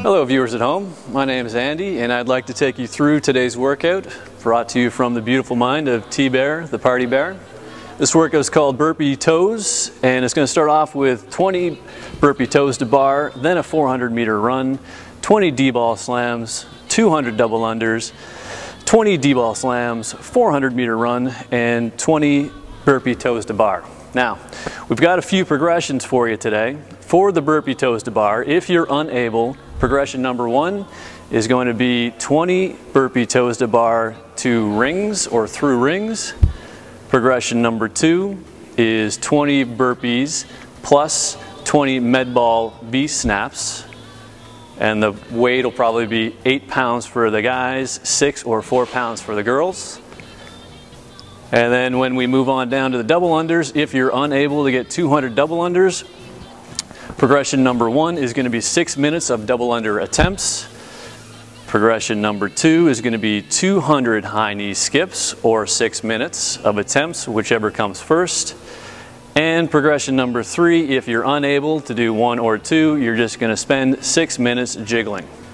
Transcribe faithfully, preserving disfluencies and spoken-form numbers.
Hello viewers at home, my name is Andy and I'd like to take you through today's workout brought to you from the beautiful mind of TBear, the party bear. This workout is called Burpee Toes and it's going to start off with twenty burpee toes to bar, then a four hundred meter run, twenty D-ball slams, two hundred double unders, twenty D-ball slams, four hundred meter run, and twenty burpee toes to bar. Now, we've got a few progressions for you today. For the burpee toes to bar, if you're unable, progression number one is going to be twenty burpee toes to bar to rings or through rings. Progression number two is twenty burpees plus twenty med ball V snaps. And the weight will probably be eight pounds for the guys, six or four pounds for the girls. And then when we move on down to the double unders, if you're unable to get two hundred double unders, progression number one is going to be six minutes of double under attempts. Progression number two is going to be two hundred high knee skips or six minutes of attempts, whichever comes first. And progression number three, if you're unable to do one or two, you're just going to spend six minutes jiggling.